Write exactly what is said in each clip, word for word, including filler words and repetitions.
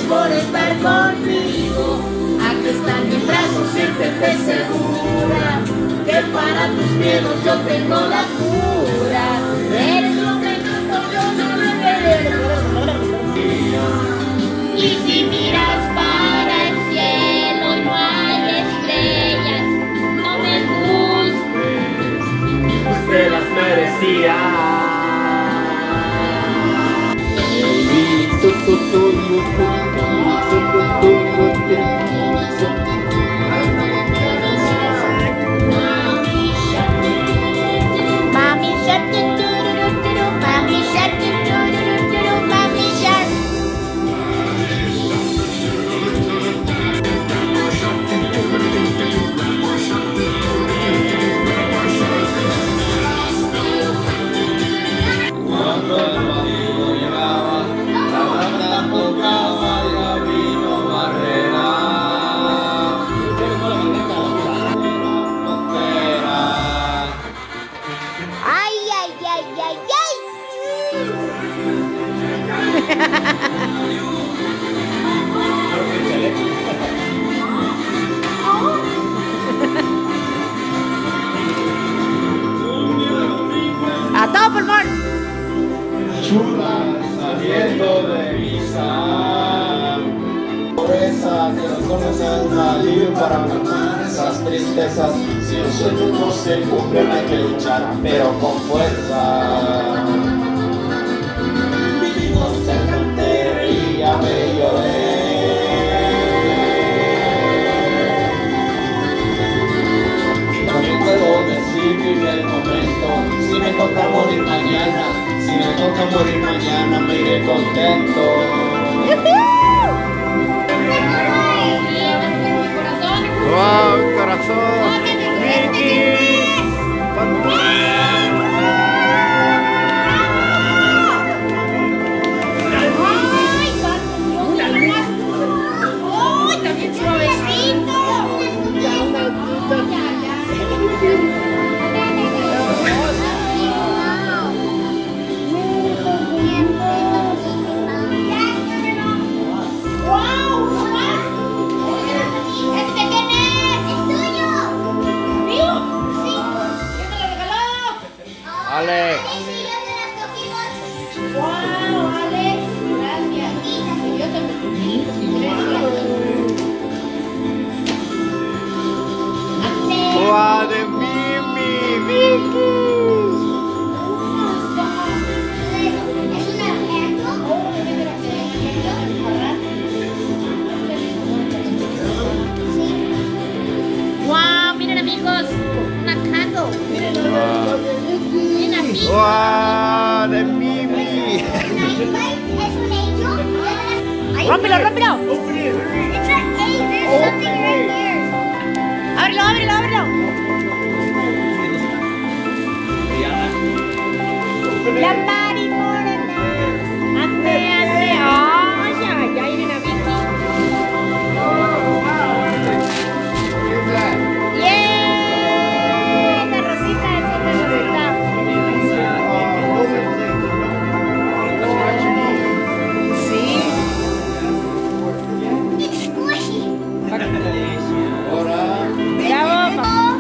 por estar conmigo. Aquí están mis brazos, siéntete segura, que para tus miedos yo tengo la cura. Eres lo que yo no me y si miras para el cielo y no hay estrellas, no me gustes, pues te las merecía. Mami shark, mami shark, mami shark. Cuando el vacío llegaba, la banda tocaba y la vino barrera. Ay, ay, ay, ay, ay. A todo pulmón. Chula saliendo de misa, pobreza que los hombres han salido para calmar esas tristezas. Si los sueños no se cumplen hay que luchar, pero con fuerza. Vivimos en frontería, me lloré. No me puedo decir vivir el momento, si me toca morir mañana. Si me toca morir mañana, me iré contento. ¡Wow, corazón! ¡Vicky! ¡Ay, también suavecito! ¡Alex! ¡Wow, Alex! Gracias. Yo también. ¡Wow, de Mimi! ¡Vicky! ¡Wow! Miren, amigos, una candle. Miren aquí. ¡Wow, de Mimi! ¡Rómpelo, rómpelo! ¡Ábrelo, ábrelo, ábrelo! La Mari Morena. Ande, ande. ¡Ay, ay, ay! Miren a Vicky. ¡Yeah! Esa rosita, esa rosita. Sí. Ahora, Bravo.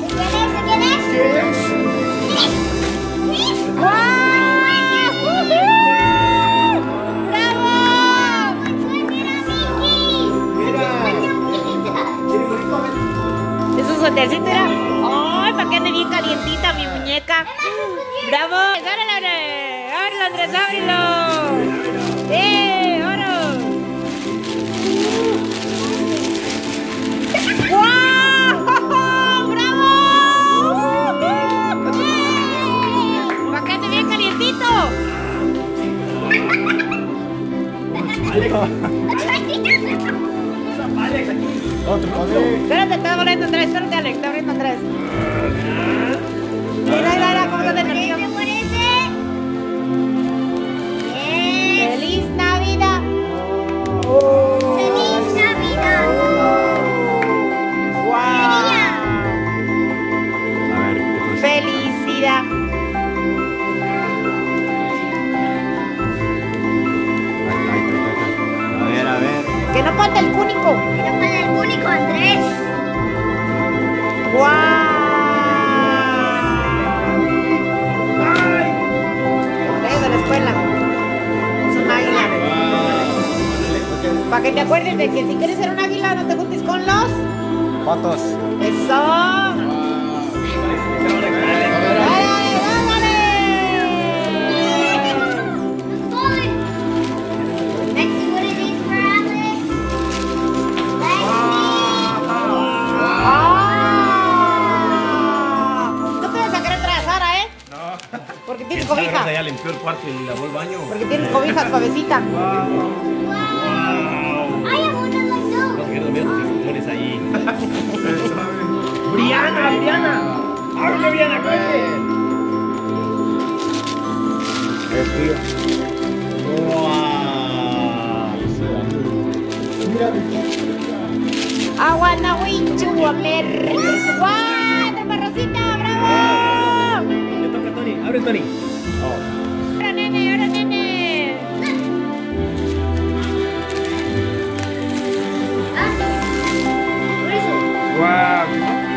Eso es suétercito, era. ¡Ay, para que ande bien calientita mi muñeca! ¡Bravo! ¡Ábrelo, ábrelo, Andrés, ábrelo! ¡Eh, oro! ¡Wow! ¡Bravo! ¡Para que ande bien calientito! otro, otro. Espérate, está abriendo Andrés, espérate, Alex, está abriendo Andrés. Mira, mira, mira, cómo está de nervioso. ¿Qué parece? ¡Feliz Navidad! ¡Feliz Navidad! ¡Wow! A ver, ¿qué cosa? ¡Felicidad! Ahí está, ahí está, ahí está. A ver, a ver. Para que te acuerdes de que si quieres ser un águila, no te juntes con los Fotos. Eso. Porque tiene cobija. Ya limpió el cuarto y lavó el baño. Porque tiene cobija suavecita. Wow. Vas a querer dormir tus flores ahí. Briana, Briana. ¡Ábrele, Briana, cállate! Es tuyo. Wow. I wanna win to America. ¡Guau! ¡Toma, Rosita! ¡Bravo! Le toca a Tony. Abre, Tony. ¡Ahora, nene! ¡Ahora, nene! Wow.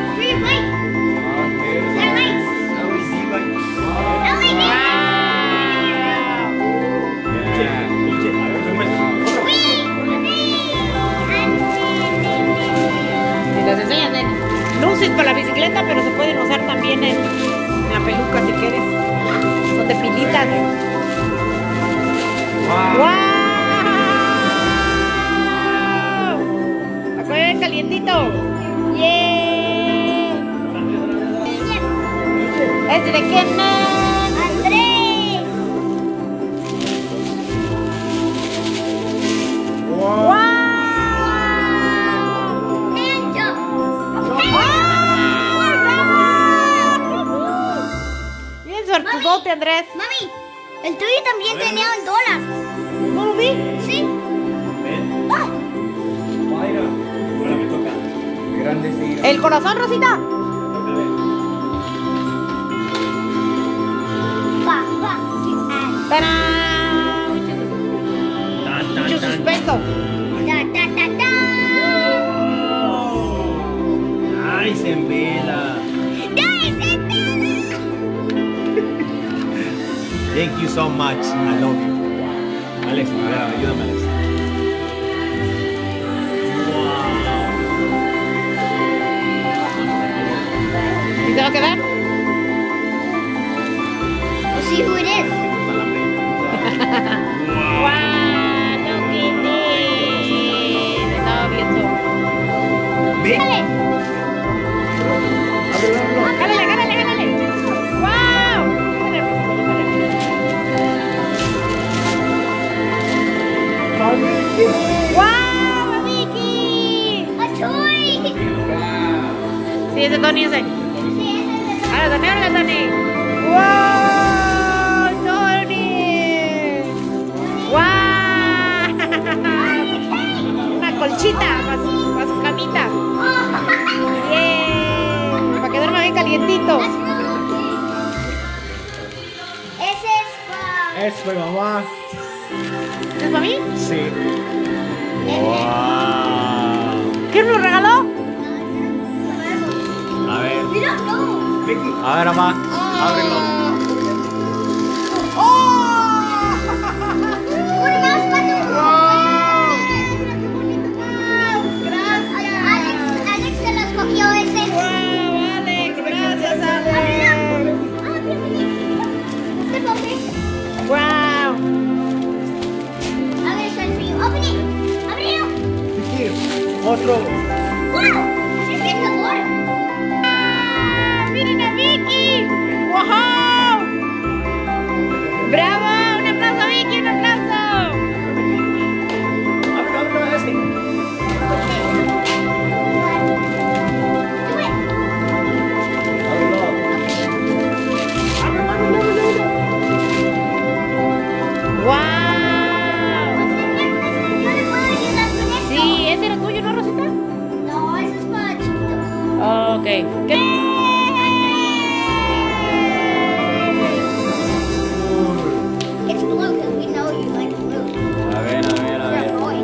Y les enseñan en luces para la bicicleta, pero se pueden usar también en, en la peluca si quieres. Son de pilitas. ¡Wow! ¡Acuérdense calientito! ¡Yeah! ¿Este de quién es? ¡Andrés! ¡Wow! Bien suertudote, Andrés. Mami, el tuyo también tenía un dólar. ¿No lo vi? Sí. Ven. Ah, Mayra. Ahora me toca. Grande, sí. grande. ¿El corazón, Rosita? Toca ver. va, va, sí, ¡Tarán! Tan, tan, Mucho tan. suspenso. ah. Ta, ta, ta, ta. Ay, se envela. ¡Ay, se te- Thank you so much. I love you. Alex, a ver, ayúdame, Alex. ¿Y te va a quedar? We'll see who it is. ¡Guau! ¡No quites! Estaba viendo. Ven. ¡Jálale, jálale, jálale! ¡Guau! ¡Guau, Vicky! A toy. Sí, ese Tony, ese. Sí, ese es el- ¡Ahora, Tony, ahora, Tony! ¡Wow! ¡Tony! ¡Guau! Una colchita para su, para su camita. ¡Bien! Para que duerma bien calientito. Ese es para... Es para mamá. ¿Es para mí? Sí. Wow. ¿Quién nos regaló? A ver. We don't know. A ver, mamá. Ábrelo. ¡Oh! Un más para ¡Gracias! Alex, Alex se lo escogió ese. ¡Wow, Alex! ¡Gracias, Alex! Te cogí. ¡Wow! A ver, it's for you. Open it. Ábrelo. Otro. Wow. This is the water. ¡Ah! ¡Miren a Vicky! ¡Wow! ¡Bravo! ¡Un aplauso a Vicky! ¡Un aplauso! Ábrelo, ábrelo, este. Do it. ¡Wow! Yo le puedo ayudar con esto. Sí, ¿ese era tuyo, no, Rosita? No, ese es para chiquitos. Ok. ¿Qué? It's blue because we know you like blue. A ver, a ver, a You're a ver. boy.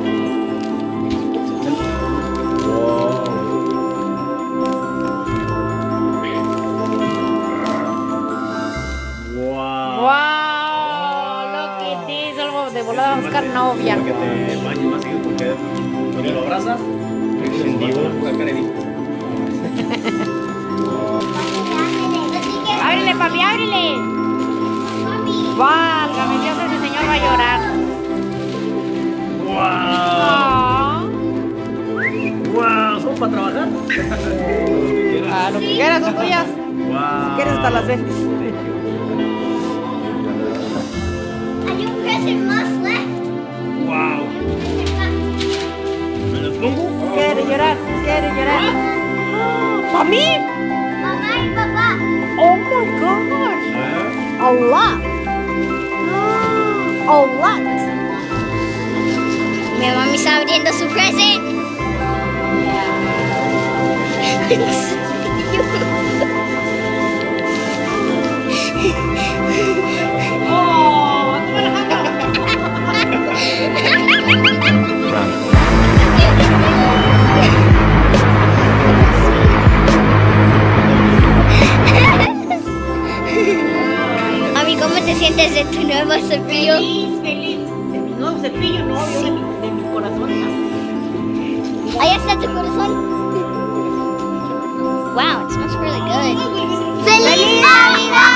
Wow. ¡Wow! Lo que te hizo algo de volada a buscar novia. Porque te bañes más seguido porque ¿Me lo abrazas? Ábrele, papi, ábrele. Válgame Dios, ese señor va a llorar. ¡Wow! ¡Wow! ¿Son para trabajar? Ah, lo que quieras, son tuyas. ¡Wow! Si quieres hasta las seis. Hay un present más left. ¡Wow! ¿Me los pongo? Quiere llorar, quiere llorar. ¿Para mí? Mamá y papá. Oh my gosh. A lot. A lot. Mi mamá está abriendo su present. Oh, toma la caca. Mami, ¿cómo te sientes de tu nuevo cepillo? Feliz, feliz. De mi nuevo cepillo, no, yo de mi, de mi corazón. Ahí está tu corazón. Wow, it smells really good. ¡Feliz Navidad!